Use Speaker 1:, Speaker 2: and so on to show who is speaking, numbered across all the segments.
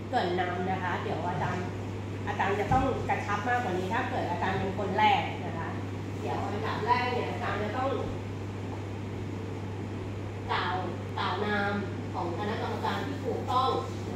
Speaker 1: เกริ่นนำนะคะเดี๋ยวอาจารย์จะต้องกระชับมากกว่านี้ถ้าเกิดอาจารย์เป็นคนแรกนะคะเดี๋ยวอันดับแรกเนี่ยอาจารย์จะต้องกล่าวนามของคณะกรรมการที่ถูกต้อง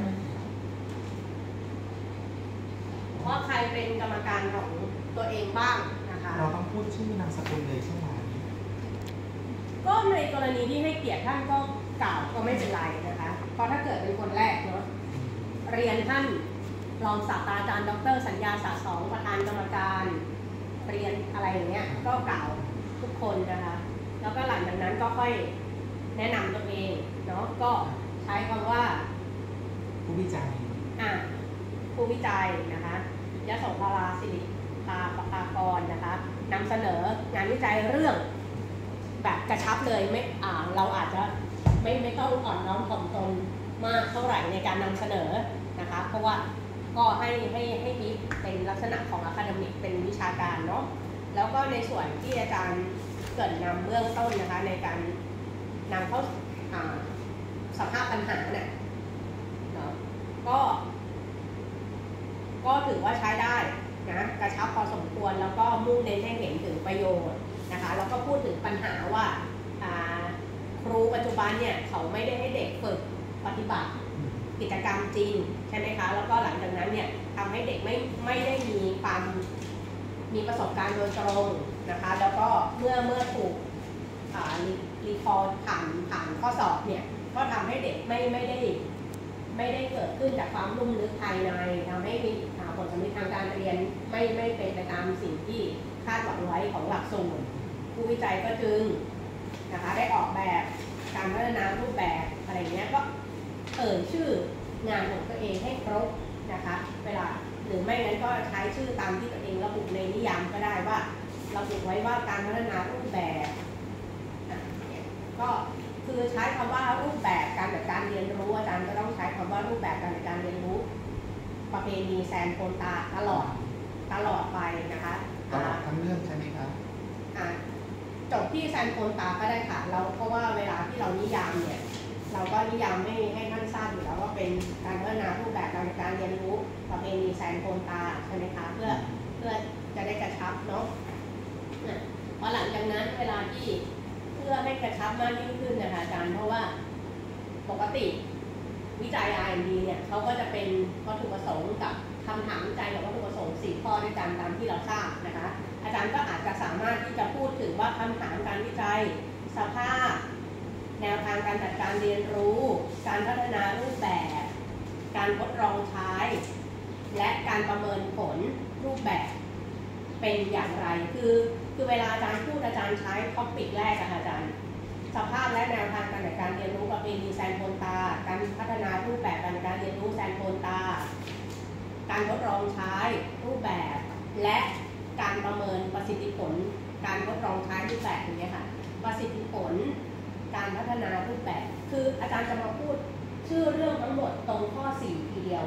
Speaker 1: ว่าใครเป็นกรรมการของตัวเองบ้างนะคะ
Speaker 2: เราต้องพูดชื่อนามสกุลเลยใช่ไหม
Speaker 1: ก็ในกรณีที่ให้เกียรติท่านก็กล่าวก็ไม่เป็นไรนะคะเพราะถ้าเกิดเป็นคนแรกเนาะเรียนท่านรองศาสตราจารย์ดร.สัญญาสะสองประธานกรรมการเรียนอะไรอย่างเงี้ยก็กล่าวทุกคนนะคะแล้วก็หลังจากนั้นก็ค่อยแนะนำตัวเองเนาะก็ใช้คำว่า
Speaker 2: ผู้วิจัย
Speaker 1: ผู้วิจัยนะคะยโสภราศิริภาประภากรนะคะนำเสนองานวิจัยเรื่องแบบกระชับเลยไม่เราอาจจะไม่ต้องอ่อนน้อมถ่อมตนมากเท่าไหร่ในการนำเสนอนะคะเพราะว่าก็ให้มีเป็นลักษณะของอะคาเดมิกเป็นวิชาการเนาะแล้วก็ในส่วนที่อาจารย์เกริ่นนำเบื้องต้นนะคะในการนำเข้าสภาพปัญหาเนี่ยเนาะก็ถือว่าใช้ได้นะกระชับพอสมควรแล้วก็มุ่งเน้นให้เห็นถึงประโยชน์นะคะแล้วก็พูดถึงปัญหาว่าครูปัจจุบันเนี่ยเขาไม่ได้ให้เด็กฝึกปฏิบัติกิจกรรมจริงใช่ไหมคะแล้วก็หลังจากนั้นเนี่ยทำให้เด็กไม่ได้มีประสบการณ์โดยตรงนะคะแล้วก็เมื่อถูกรีคอร์ดผ่านข้อสอบเนี่ยก็ทำให้เด็กไม่ได้เกิดขึ้นจากความลุ่มลึกภายในทำให้มีผลสำเร็จทางการเรียนไม่เป็นไปตามสิ่งที่คาดหวังไว้ของหลักสูตรผู้วิจัยก็จึงนะคะได้ออกแบบการพัฒนารูปแบบอะไรเงี้ยก็ชื่องานของตัวเองให้ครบนะคะเวลาหรือไม่งั้นก็ใช้ชื่อตามที่ตัวเองระบุในนิยามก็ได้ว่าระบุไว้ว่าการพัฒนารูปแบบก็คือใช้คำว่ารูปแบบการจัดการเรียนรู้อาจารย์ก็ต้องใช้คำว่ารูปแบบการจัดการเรียนรู้ประเพณีแซนโคนตาตลอดไปนะคะ
Speaker 2: ตลอดทั้งเรื่องใช่ไหมครับ
Speaker 1: จบที่แซนโคนตาก็ได้ค่ะเราเพราะว่าเวลาที่เรานิยามเนี่ยเราก็นิยามให้ท่านทราบอยู่แล้วว่าเป็นการพัฒนารูปแบบการจัดการเรียนรู้ประเพณีแซนโคนตาใช่ไหมคะเพื่อจะได้กระชับเนาะพอหลังจากนั้นเวลาที่เพื่อให้กระชับมากยิ่งขึ้นนะคะอาจารย์เพราะว่าปกติวิจัย R&D เนี่ยเขาก็จะเป็นวัตถุประสงค์กับคำถามวิจัยกับวัตถุประสงค์4ข้อด้วยกันตามที่เราทราบนะคะอาจารย์ก็อาจจะสามารถที่จะพูดถึงว่าคำถามการวิจัยสภาพแนวทางการจัดการเรียนรู้การพัฒนารูปแบบการทดลองใช้และการประเมินผลรูปแบบเป็นอย่างไรคือเวลาอาจารย์พูดอาจารย์ใช้ท็อปิกแรกอะค่ะอาจารย์สภาพและแนวทางการจัดการเรียนรู้ประเพณีแซนโคนตาการพัฒนารูปแบบการจัดการเรียนรู้แซนโคนตาการทดลองใช้รูปแบบและการประเมินประสิทธิผลการทดลองใช้รูปแบบอย่างนี้ค่ะประสิทธิผลการพัฒนารูปแบบคืออาจารย์จะมาพูดชื่อเรื่องทั้งหมดตรงข้อ4ทีเดียว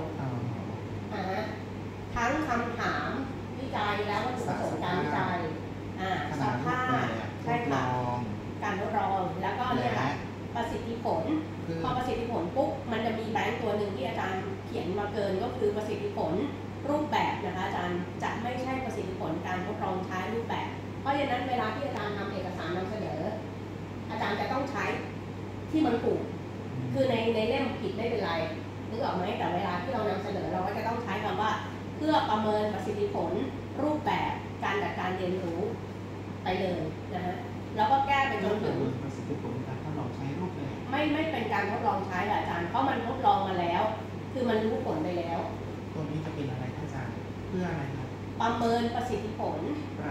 Speaker 1: ทั้งคำถามวิจัยและวัตถุประสงค์การวิจัยสภาพใช่ค่ะการทดลองแล้วก็เนี่ยค่ะประสิทธิผลพอประสิทธิผลปุ๊บมันจะมีแบงค์ตัวหนึ่งที่อาจารย์เขียนมาเกินก็คือประสิทธิผลรูปแบบนะคะอาจารย์จะไม่ใช่ประสิทธิผลการทดลองใช้รูปแบบเพราะฉะนั้นเวลาที่อาจารย์ทำเอกสารนำเสนออาจารย์จะต้องใช้ที่มันถูกคือในเล่มผิดไม่เป็นไรนึกออกไหมแต่เวลาที่เรานำเสนอเราก็จะต้องใช้คำว่าเพื่อประเมินประสิทธิผลรูปแบบการจัดการเรียนรู้ไปเลยนะฮะแล้วก็แก้ไปจนถึง
Speaker 2: ประสิทธิผลการทดลองใช้รูปแบบ
Speaker 1: ไม่เป็นการทดลองใช้อาจารย์เพราะมันทดลองมาแล้วคือมันรู้ผลไปแล้ว
Speaker 2: ตัวนี้จะเป็นอะไรอาจารย์เพื่ออะไรครับ
Speaker 1: ประเมินประสิทธิผล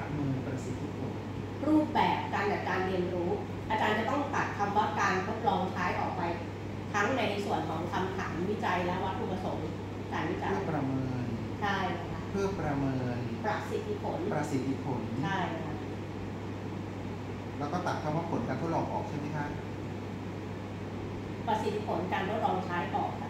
Speaker 1: รูปแบบการจัดการเรียนรู้อาจารย์จะต้องตัดคำว่าการทดลองใช้ออกไปทั้งในส่วนของคำถามวิจัยและวัตถุประสงค์การวิจัย
Speaker 2: เพื่อประเมิน
Speaker 1: ใช่ค่ะ
Speaker 2: เพื่อประเมิน
Speaker 1: ประสิทธิผลใช่ค่ะ
Speaker 2: แล้วก็ตัดคำว่าผลการทดลองออกใช่ไหมคะ
Speaker 1: ประสิทธิผลการทดลองใช้ออกค่ะ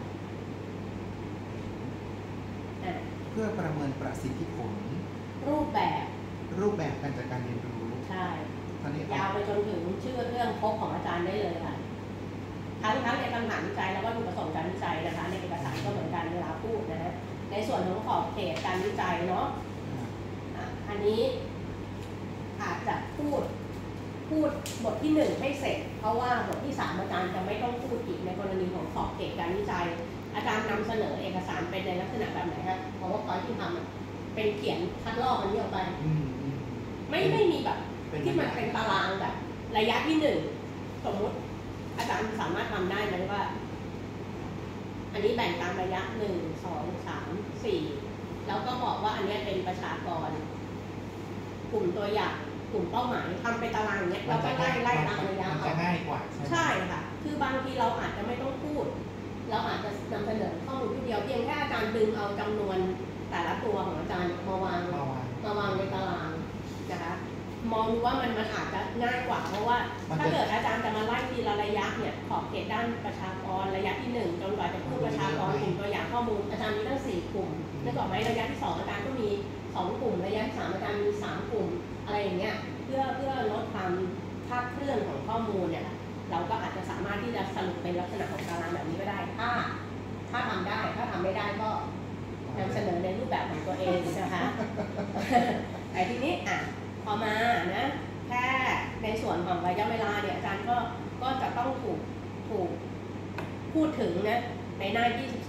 Speaker 2: เพื่อประเมินประสิทธิผล
Speaker 1: รูปแบบ
Speaker 2: การจัดการเรียนรู้
Speaker 1: ใช่ยาวไปจนถึงชื่อเรื่องครบของอาจารย์ได้เลยค่ะทั้งในคำถามวิจัยแล้วก็วัตถุประสงค์การวิจัยนะคะในเอกสารก็เหมือนกันเวลาพูดนะฮะในส่วนของขอบเขตการวิจัยเนาะอันนี้อาจจะพูดบทที่1ให้เสร็จเพราะว่าบทที่3อาจารย์จะไม่ต้องพูดอีกในกรณีของขอบเขตการวิจัยอาจารย์นำเสนอเอกสารเป็นในลักษณะแบบไหนฮะเพราะว่าตอนที่ทำเป็นเขียนคัดลอกมันนี้ออกไปไม่มีแบบที่มันเป็นตารางแบบระยะที่1สมมุติอาจารย์สามารถทำได้ไหมว่าอันนี้แบ่งตามระยะ1 2 3 4แล้วก็บอกว่าอันนี้เป็นประชากรกลุ่มตัวอย่างกลุ่มเป้าหมายทำเป็นตารางเนี้ยเราก็ไล่ตามระยะเอา
Speaker 3: จะง่ายกว่า
Speaker 1: ใช่ค่ะคือบางทีเราอาจจะไม่ต้องพูดเราอาจจะนำเสนอข้อมูลทีเดียวเพียงแค่อาจารย์ดึงเอาจำนวนแต่ละตัวของอาจารย์มาวางในตารางนะคะมองดูว่ามันอาจจะง่ายกว่าเพราะว่าถ้าเกิดอาจารย์จะมาไล่ทีละระยะเนี่ยขอบเขตด้านประชากรระยะที่1จนกว่าจะพูดประชากรกลุ่มตัวอย่างข้อมูลอาจารย์มีตั้ง4กลุ่มนึกออกไหมระยะที่2อาจารย์ก็มี2กลุ่มระยะที่3อาจารย์มี3กลุ่มอะไรอย่างเงี้ยเพื่อลดความคลาดเคลื่อนของข้อมูลเนี่ยเราก็อาจจะสามารถที่จะสรุปเป็นลักษณะของตารางแบบนี้ก็ได้ถ้าทำได้ถ้าทำไม่ได้ก็นำเสนอในรูปแบบของตัวเองนะคะแต่ทีนี้พอมานะแค่ในส่วนของระยะเวลาเนี่ยอาจารย์ก็จะต้องถูกพูดถึงนะในหน้า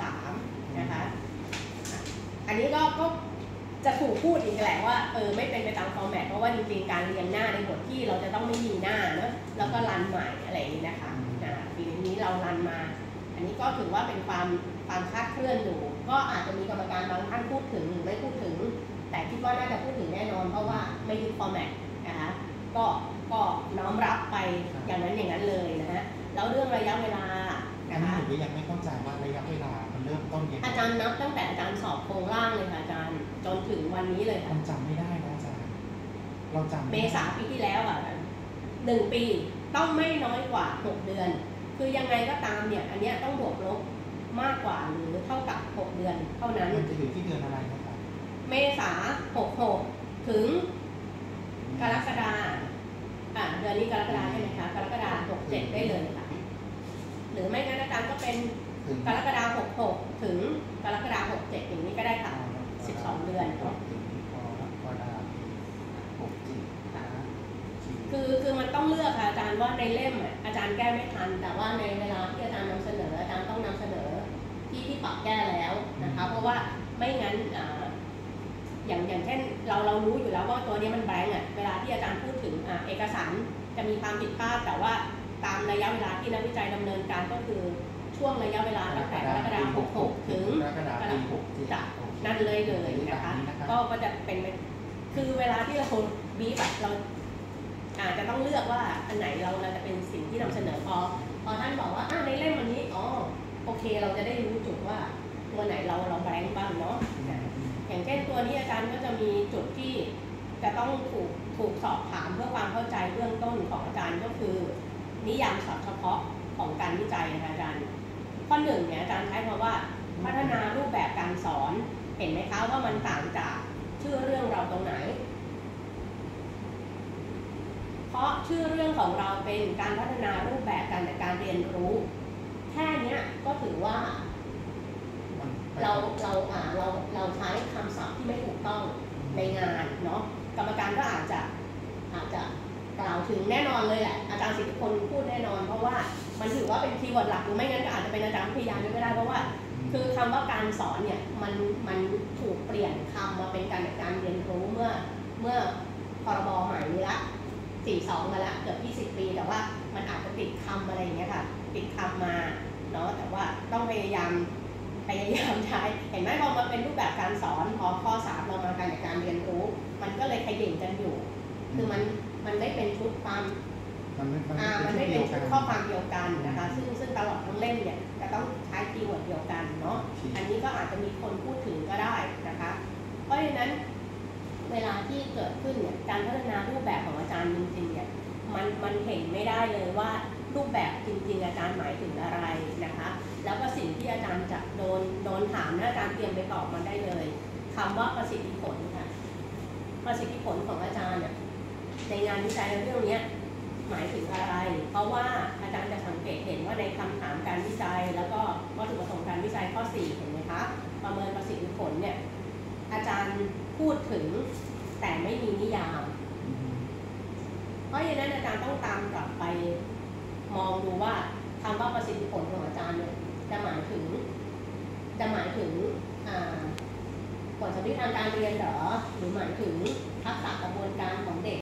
Speaker 1: 23นะคะอันนี้ก็จะถูกพูดอีกแหละว่าไม่เป็นไปตามฟอร์แมตเพราะว่าจริงๆการเรียงหน้าในบทที่เราจะต้องไม่มีหน้านะแล้วก็รันใหม่อะไรอย่างนี้นะคะปีนี้เรารันมาอันนี้ก็ถือว่าเป็นความคลาดเคลื่อนอยู่ก็อาจจะมีกรรมการบางท่านพูดถึงหรือไม่พูดถึงแต่คิดว่าน่าจะพูดถึงแน่นอนเพราะว่าไม่ยึดฟอร์แมตนะคะก็น้อมรับไปอย่างนั้นเลยนะฮะแล้วเรื่องระยะเวลานะคะ
Speaker 3: หนูยังไม่เข้าใจว่าระยะเวลามันเริ่มต้นยังไง
Speaker 1: อาจารย์นับตั้งแต่อาจารย์สอบโครงร่างเลยค่ะอาจารย์จนถึงวันนี้เลยค่ะ
Speaker 3: จำไม่ได้นะอาจารย์เราจำ
Speaker 1: เมษาปีที่แล้ว1 ปีต้องไม่น้อยกว่า6 เดือนคือยังไงก็ตามเนี่ยอันนี้ต้องบวกลบมากกว่าหรือเท่ากับ6 เดือนเท่านั้น
Speaker 3: มันจะอยู่ที่เดือนอะไรนะครับ
Speaker 1: เมษา66ถึงกรกฎาเดือนนี้กรกฎาใช่ไหมคะกรกฎา67ได้เลยค่ะหรือไม่งั้นอาจารย์ก็เป็นกรกฎา66ถึงกรกฎา67อย่างนี้ก็ได้ค่ะ12 เดือนคือมันต้องเลือกค่ะอาจารย์ว่าในเล่มอาจารย์แก้ไม่ทันแต่ว่าในเวลาที่อาจารย์นำเสนออาจารย์ต้องนำเสนอที่ปรับแก้แล้วนะคะเพราะว่าไม่งั้นอย่างเช่นเรารู้อยู่แล้วว่าตัวนี้มันแบงค์เวลาที่อาจารย์พูดถึงเอกสารจะมีความผิดพลาดแต่ว่าตามระยะเวลาที่นักวิจัยดำเนินการก็คือช่วงระยะเวลาตั้งแต่กรกฎาคม66ถึงกรกฎาคม67นั่นเลยนะคะก็จะเป็นคือเวลาที่เราบีบเราอาจจะต้องเลือกว่าอันไหนเราจะเป็นสิ่งที่นำเสนอพอท่านบอกว่าในเล่มวันนี้โอเคเราจะได้รู้จุดว่าตัวไหนเราแบงค์บ้างเนาะอย่างเช่นตัวนี้อาจารย์ก็จะมีจุดที่จะต้องถูกสอบถามเพื่อความเข้าใจเบื้องต้นของอาจารย์ก็คือนิยามศัพท์เฉพาะของการวิจัยนะคะอาจารย์ข้อ1เนี่ยอาจารย์ใช้คำว่าพัฒนารูปแบบการสอนเห็นไหมคะว่ามันต่างจากชื่อเรื่องเราตรงไหนเพราะชื่อเรื่องของเราเป็นการพัฒนารูปแบบการจัดการเรียนรู้แค่นี้ก็ถือว่าเราใช้คำศัพท์ที่ไม่ถูกต้องในงานเนาะกรรมการก็อาจจะกล่าวถึงแน่นอนเลยแหละอาจารย์สิทธิพลพูดแน่นอนเพราะว่ามันถือว่าเป็นคีย์เวิร์ดหลักหรือไม่งั้นก็อาจจะเป็นอาจารย์วิทยาด้วยก็ได้เพราะว่าคือคำว่าการสอนเนี่ยมันถูกเปลี่ยนคำมาเป็นการจัดการเรียนรู้เมื่อพรบใหม่นี้ละ42มาแล้วเกือบ20 ปีแต่ว่ามันอาจจะติดคำอะไรอย่างเงี้ยค่ะติดคำมาเนาะแต่ว่าต้องพยายามใช้เห็นไหมพอมาเป็นรูปแบบการสอนพอข้อ3เรามาการจัดการเรียนรู้มันก็เลยขย่งกันอยู่คือมันไม่เป็นชุดความมันไม่เป็นชุดข้อความเดียวกันนะคะซึ่งตลอดทั้งเล่มเนี่ยจะต้องใช้คีย์เวิร์ดเดียวกันเนาะอันนี้ก็อาจจะมีคนพูดถึงก็ได้นะคะเพราะฉะนั้นเวลาที่เกิดขึ้นเนี่ยการพัฒนารูปแบบของอาจารย์จริงๆเนี่ยมันเห็นไม่ได้เลยว่ารูปแบบจริงๆอาจารย์หมายถึงอะไรนะคะแล้วก็สิ่งที่อาจารย์จะโดนถามนะอาจารย์เตรียมไปตอบมันได้เลยคำว่าประสิทธิผลค่ะประสิทธิผลของอาจารย์เนี่ยในงานวิจัยเรื่องนี้หมายถึงอะไรเพราะว่าอาจารย์จะสังเกตเห็นว่าในคำถามการวิจัยแล้วก็วัตถุประสงค์การวิจัยข้อ4เห็นไหมคะประเมินอาจารย์พูดถึงแต่ไม่มีนิยาม เพราะฉะนั้นอาจารย์ต้องตามกลับไปมองดูว่าคำว่าประสิทธิผลของอาจารย์เนี่ยจะหมายถึงผลสำลิดทางการเรียนเหรอหรือหมายถึงทักษะกระบวนการของเด็ก